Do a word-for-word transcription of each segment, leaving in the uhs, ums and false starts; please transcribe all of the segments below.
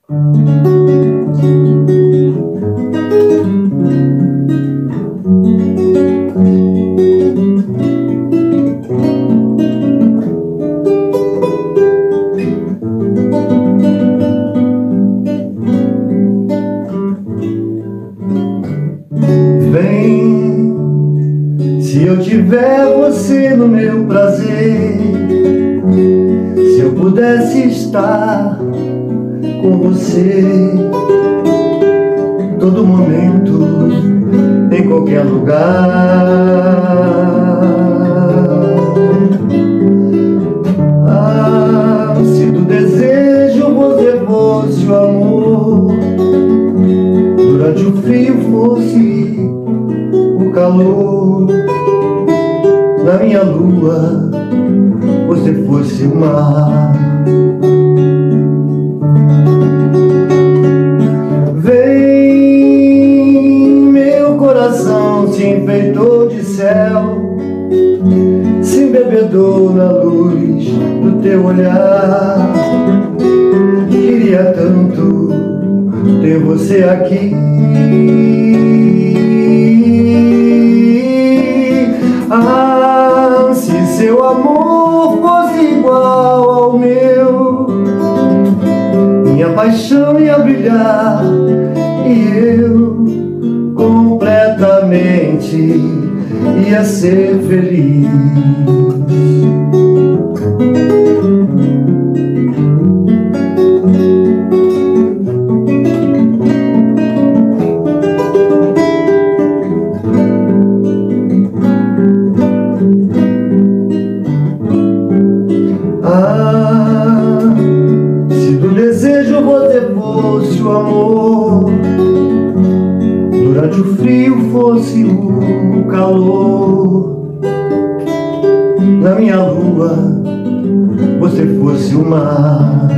Se eu tiver você no meu prazer, se eu pudesse estar com você todo momento, em qualquer lugar. Ah, se do desejo você fosse o amor, durante o frio fosse o calor, na minha lua você fosse o mar. Vem, meu coração se enfeitou de céu, se embebedou na luz do teu olhar. Queria tanto ter você aqui. Ah, se seu amor fosse igual ao meu, minha paixão ia brilhar e eu completamente ia ser feliz. Ah, se do desejo você fosse o amor, durante o frio fosse o calor, na minha lua você fosse o mar.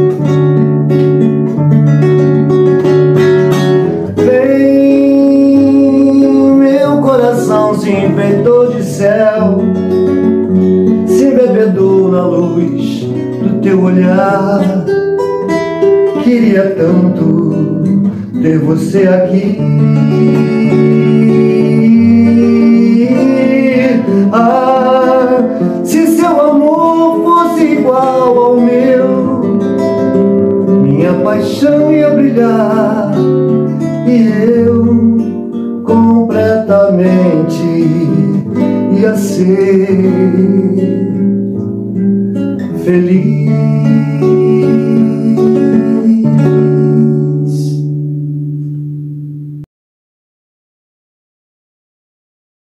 Vem, meu coração se enfeitou de céu, se embebedou na luz do teu olhar. Queria tanto ter você aqui. Ah, se seu amor fosse igual ao meu, minha paixão ia brilhar e eu completamente ia ser feliz.